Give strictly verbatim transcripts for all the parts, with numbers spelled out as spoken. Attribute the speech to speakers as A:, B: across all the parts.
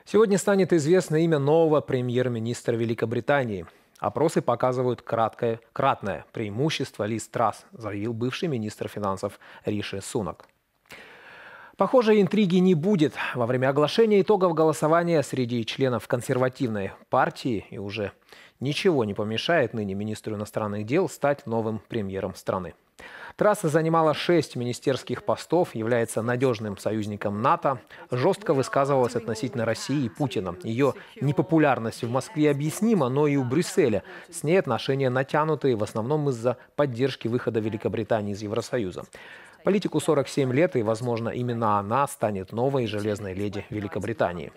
A: Сегодня станет известно имя нового премьер-министра Великобритании. Опросы показывают краткое, кратное преимущество Лиз Трасс, заявил бывший министр финансов Риши Сунак. Похоже, интриги не будет. Во время оглашения итогов голосования среди членов консервативной партии и уже ничего не помешает ныне министру иностранных дел стать новым премьером страны. Трасса занимала шесть министерских постов, является надежным союзником НАТО, жестко высказывалась относительно России и Путина. Ее непопулярность в Москве объяснима, но и у Брюсселя с ней отношения натянутые, в основном из-за поддержки выхода Великобритании из Евросоюза. Политику сорок семь лет, и, возможно, именно она станет новой железной леди Великобритании.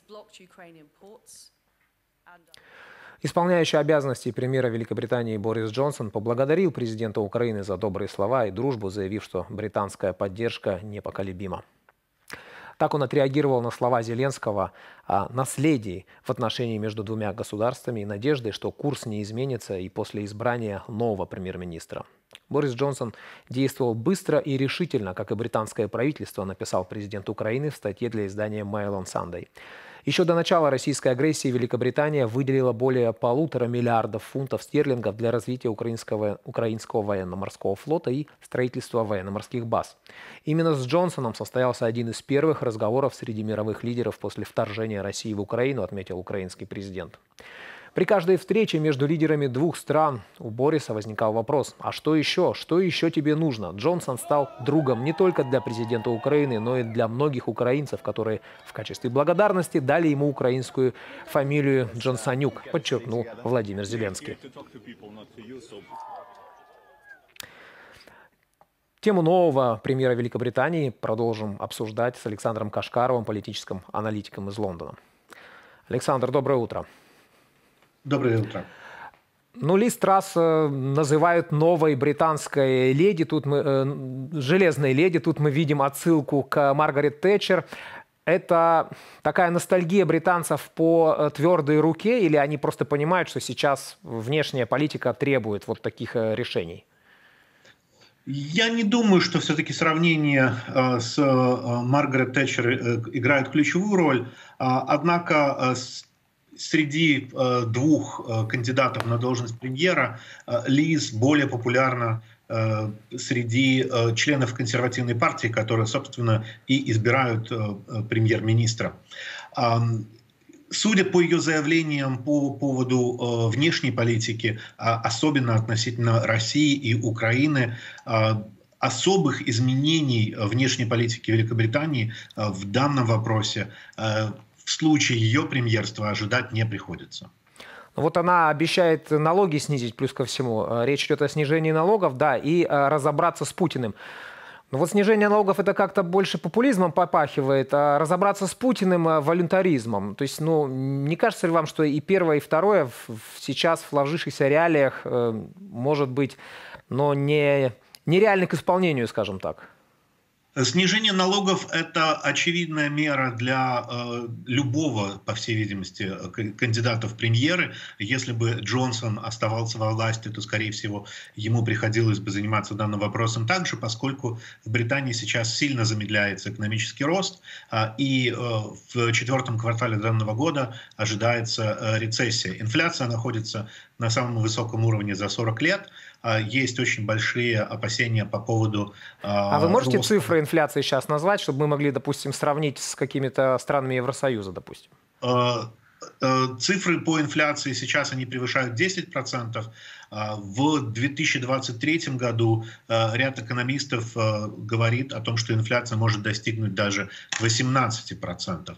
A: Исполняющий обязанности премьера Великобритании Борис Джонсон поблагодарил президента Украины за добрые слова и дружбу, заявив, что британская поддержка непоколебима. Так он отреагировал на слова Зеленского о наследии в отношении между двумя государствами и надеждой, что курс не изменится и после избрания нового премьер-министра. Борис Джонсон действовал быстро и решительно, как и британское правительство, написал президент Украины в статье для издания Mail on Sunday. Еще до начала российской агрессии Великобритания выделила более полутора миллиардов фунтов стерлингов для развития украинского, украинского военно-морского флота и строительства военно-морских баз. Именно с Джонсоном состоялся один из первых разговоров среди мировых лидеров после вторжения России в Украину, отметил украинский президент. При каждой встрече между лидерами двух стран у Бориса возникал вопрос: а что еще? Что еще тебе нужно? Джонсон стал другом не только для президента Украины, но и для многих украинцев, которые в качестве благодарности дали ему украинскую фамилию Джонсонюк, подчеркнул Владимир Зеленский. Тему нового премьера Великобритании продолжим обсуждать с Александром Кашкаровым, политическим аналитиком из Лондона. Александр, доброе утро.
B: Доброе утро.
A: Ну, Лиз Трасс называют новой британской леди, тут мы, э, железной леди, тут мы видим отсылку к Маргарет Тэтчер. Это такая ностальгия британцев по твердой руке, или они просто понимают, что сейчас внешняя политика требует вот таких решений?
B: Я не думаю, что все-таки сравнение э, с э, Маргарет Тэтчер э, играет ключевую роль, а, однако э, среди э, двух э, кандидатов на должность премьера э, Лиз более популярна э, среди э, членов консервативной партии, которые, собственно, и избирают э, премьер-министра. Э, судя по ее заявлениям по поводу э, внешней политики, э, особенно относительно России и Украины, э, особых изменений внешней политики Великобритании э, в данном вопросе э, в случае ее премьерства ожидать не приходится.
A: Вот она обещает налоги снизить, плюс ко всему. Речь идет о снижении налогов, да, и разобраться с Путиным. Но вот снижение налогов — это как-то больше популизмом попахивает, а разобраться с Путиным — волюнтаризмом. То есть, ну, не кажется ли вам, что и первое, и второе сейчас в сложившихся реалиях может быть, но не, нереально к исполнению, скажем так?
B: Снижение налогов – это очевидная мера для э, любого, по всей видимости, кандидата в премьеры. Если бы Джонсон оставался во власти, то, скорее всего, ему приходилось бы заниматься данным вопросом также, поскольку в Британии сейчас сильно замедляется экономический рост, э, и э, в четвертом квартале данного года ожидается э, рецессия. Инфляция находится на самом высоком уровне за сорок лет. Есть очень большие опасения по поводу...
A: А вы можете роста... цифры инфляции сейчас назвать, чтобы мы могли, допустим, сравнить с какими-то странами Евросоюза, допустим?
B: Цифры по инфляции сейчас они превышают десять процентов. В две тысячи двадцать третьем году ряд экономистов говорит о том, что инфляция может достигнуть даже восемнадцати процентов.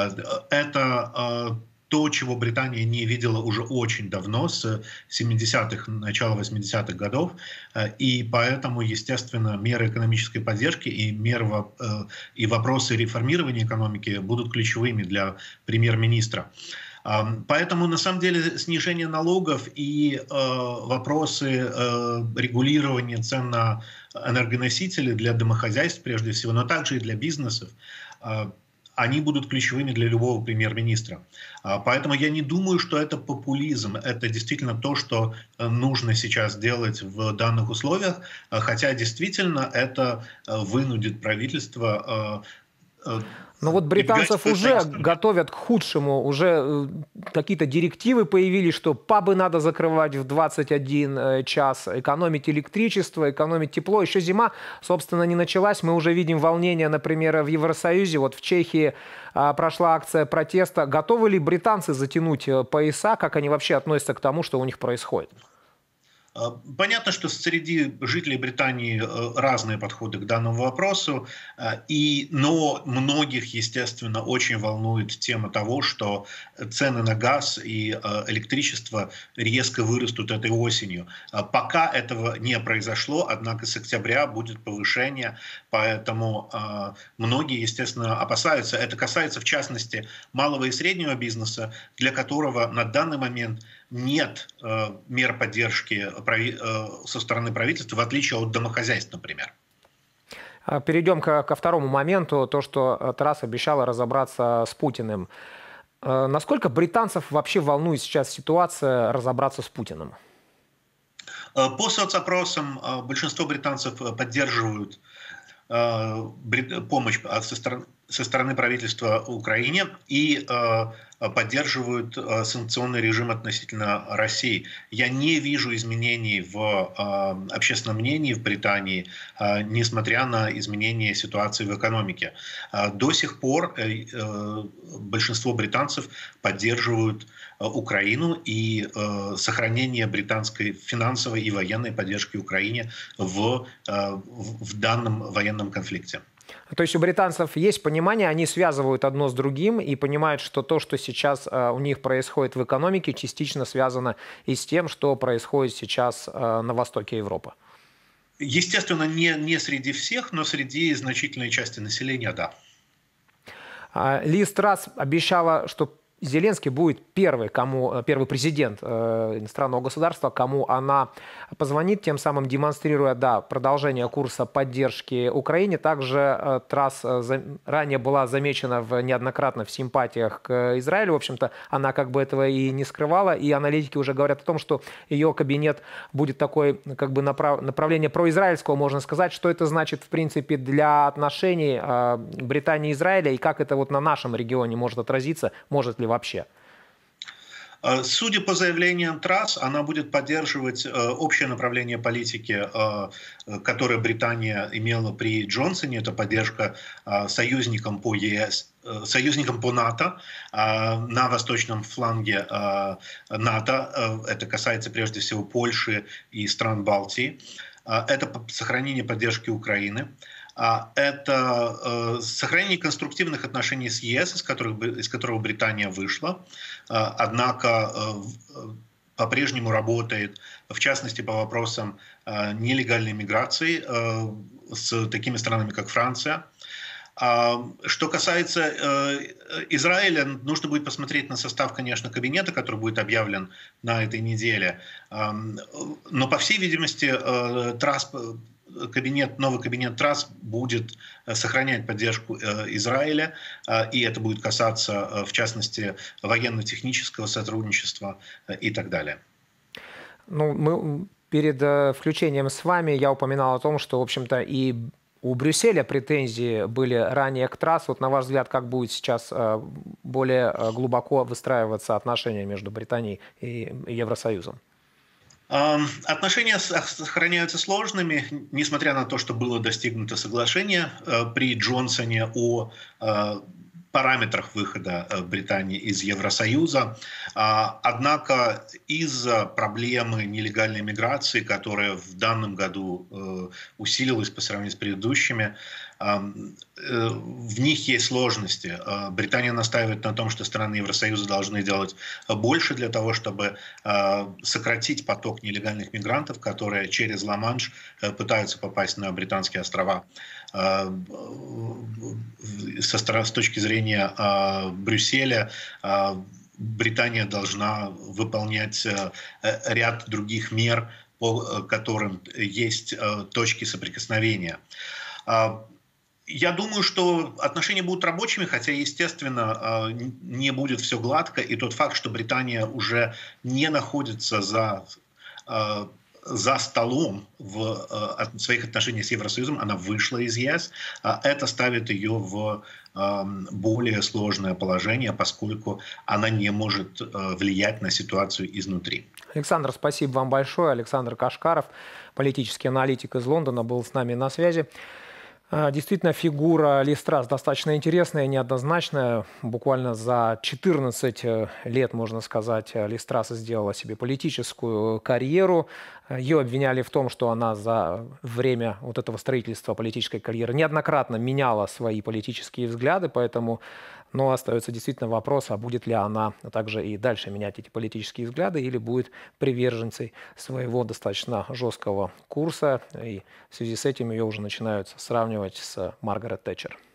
B: Это то, чего Британия не видела уже очень давно, с семидесятых, начала восьмидесятых годов. И поэтому, естественно, меры экономической поддержки и, меры, и вопросы реформирования экономики будут ключевыми для премьер-министра. Поэтому, на самом деле, снижение налогов и э, вопросы э, регулирования цен на энергоносители для домохозяйств, прежде всего, но также и для бизнесов, э, они будут ключевыми для любого премьер-министра. Поэтому я не думаю, что это популизм. Это действительно то, что нужно сейчас делать в данных условиях. Хотя действительно это вынудит правительство
A: Но вот британцев уже готовят к худшему, уже какие-то директивы появились, что пабы надо закрывать в двадцать один час, экономить электричество, экономить тепло. Еще зима, собственно, не началась. Мы уже видим волнение, например, в Евросоюзе. Вот в Чехии прошла акция протеста. Готовы ли британцы затянуть пояса? Как они вообще относятся к тому, что у них происходит?
B: Понятно, что среди жителей Британии разные подходы к данному вопросу, и, но многих, естественно, очень волнует тема того, что цены на газ и электричество резко вырастут этой осенью. Пока этого не произошло, однако с октября будет повышение, поэтому многие, естественно, опасаются. Это касается, в частности, малого и среднего бизнеса, для которого на данный момент нет э, мер поддержки прави, э, со стороны правительства, в отличие от домохозяйств, например.
A: Перейдем ко, ко второму моменту, то, что Трасс обещала разобраться с Путиным. Э, насколько британцев вообще волнует сейчас ситуация разобраться с Путиным?
B: Э, по соцопросам э, большинство британцев поддерживают э, брит, помощь со стороны, со стороны правительства Украине и э, поддерживают э, санкционный режим относительно России. Я не вижу изменений в э, общественном мнении в Британии, э, несмотря на изменение ситуации в экономике. Э, до сих пор э, э, большинство британцев поддерживают э, Украину и э, сохранение британской финансовой и военной поддержки Украине в, э, в данном военном конфликте.
A: То есть у британцев есть понимание, они связывают одно с другим и понимают, что то, что сейчас у них происходит в экономике, частично связано и с тем, что происходит сейчас на востоке Европы.
B: Естественно, не, не среди всех, но среди значительной части населения, да.
A: Лиз Трасс обещала, что Зеленский будет первый, кому, первый президент э, иностранного государства, кому она позвонит, тем самым демонстрируя, да, продолжение курса поддержки Украине. Также э, Трасс э, за, ранее была замечена в, неоднократно в симпатиях к Израилю. В общем-то, она как бы этого и не скрывала. И аналитики уже говорят о том, что ее кабинет будет такой, как бы направ, направление произраильского, можно сказать. Что это значит, в принципе, для отношений э, Британии и Израиля, и как это вот на нашем регионе может отразиться, может ли вообще?
B: Судя по заявлениям Трасс, она будет поддерживать общее направление политики, которое Британия имела при Джонсоне. Это поддержка союзникам по ЕС, союзникам по НАТО на восточном фланге НАТО. Это касается прежде всего Польши и стран Балтии. Это сохранение поддержки Украины. Это э, сохранение конструктивных отношений с ЕС, из, которых, из которого Британия вышла, э, однако э, по-прежнему работает, в частности, по вопросам э, нелегальной миграции э, с такими странами, как Франция. А, что касается э, Израиля, нужно будет посмотреть на состав, конечно, кабинета, который будет объявлен на этой неделе. Э, но, по всей видимости, э, Трасс... Кабинет, новый кабинет Трасс будет сохранять поддержку Израиля, и это будет касаться, в частности, военно-технического сотрудничества и так далее.
A: Ну, мы перед включением с вами я упоминал о том, что, в общем-то, и у Брюсселя претензии были ранее к Трасс. Вот на ваш взгляд, как будет сейчас более глубоко выстраиваться отношения между Британией и Евросоюзом?
B: Отношения сохраняются сложными, несмотря на то, что было достигнуто соглашение при Джонсоне о параметрах выхода Британии из Евросоюза. Однако из-за проблемы нелегальной миграции, которая в данном году усилилась по сравнению с предыдущими, в них есть сложности. Британия настаивает на том, что страны Евросоюза должны делать больше для того, чтобы сократить поток нелегальных мигрантов, которые через Ла-Манш пытаются попасть на Британские острова. Со стороны, с точки зрения Брюсселя, Британия должна выполнять ряд других мер, по которым есть точки соприкосновения. Я думаю, что отношения будут рабочими, хотя, естественно, не будет все гладко. И тот факт, что Британия уже не находится за за столом в своих отношениях с Евросоюзом, она вышла из ЕС. Это ставит ее в более сложное положение, поскольку она не может влиять на ситуацию изнутри.
A: Александр, спасибо вам большое. Александр Кашкаров, политический аналитик из Лондона, был с нами на связи. Действительно, фигура Ли Страс достаточно интересная, неоднозначная. Буквально за четырнадцать лет, можно сказать, Ли Страс сделала себе политическую карьеру. Ее обвиняли в том, что она за время вот этого строительства политической карьеры неоднократно меняла свои политические взгляды, поэтому, но остается действительно вопрос, а будет ли она также и дальше менять эти политические взгляды или будет приверженцей своего достаточно жесткого курса. И в связи с этим ее уже начинают сравнивать с Маргарет Тэтчер.